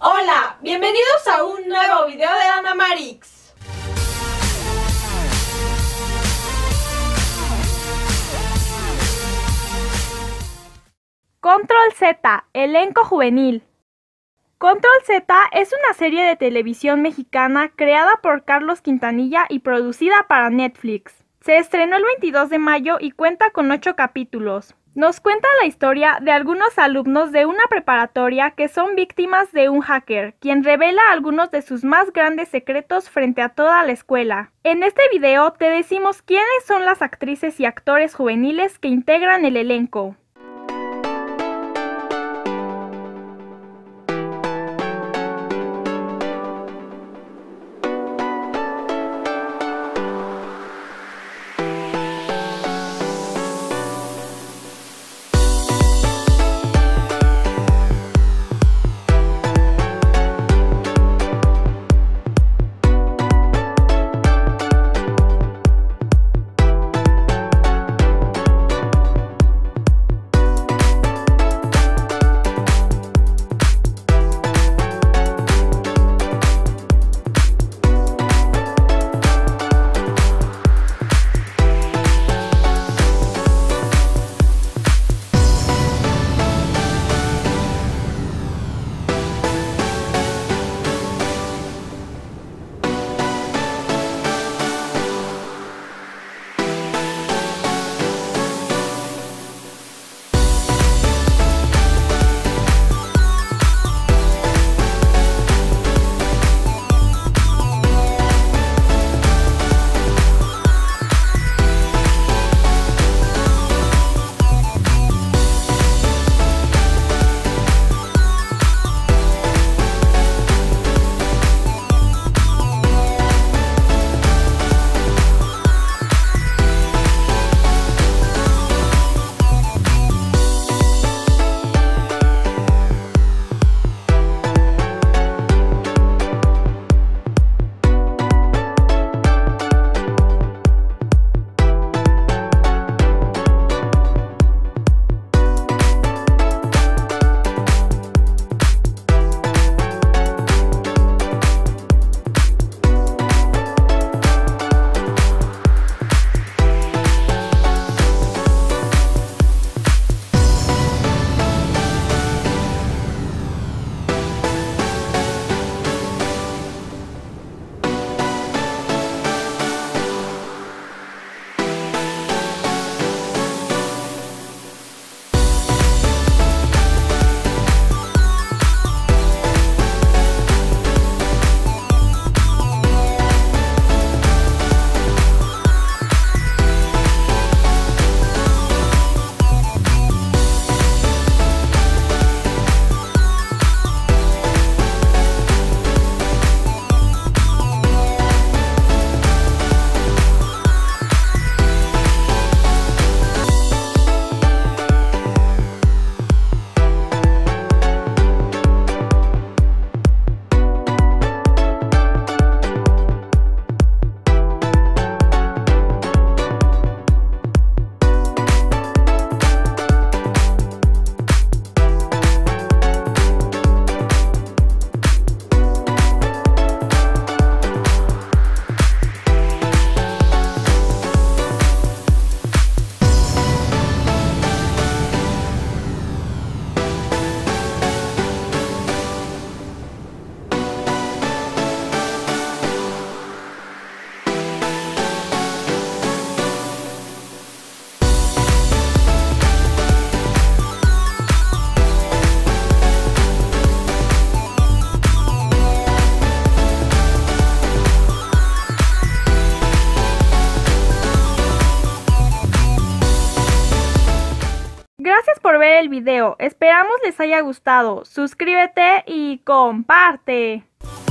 Hola, bienvenidos a un nuevo video de Ana Marix. Control Z, elenco juvenil. Control Z es una serie de televisión mexicana creada por Carlos Quintanilla y producida para Netflix. Se estrenó el 22 de mayo y cuenta con 8 capítulos. Nos cuenta la historia de algunos alumnos de una preparatoria que son víctimas de un hacker, quien revela algunos de sus más grandes secretos frente a toda la escuela. En este video te decimos quiénes son las actrices y actores juveniles que integran el elenco. Gracias por ver el video, esperamos les haya gustado, suscríbete y comparte.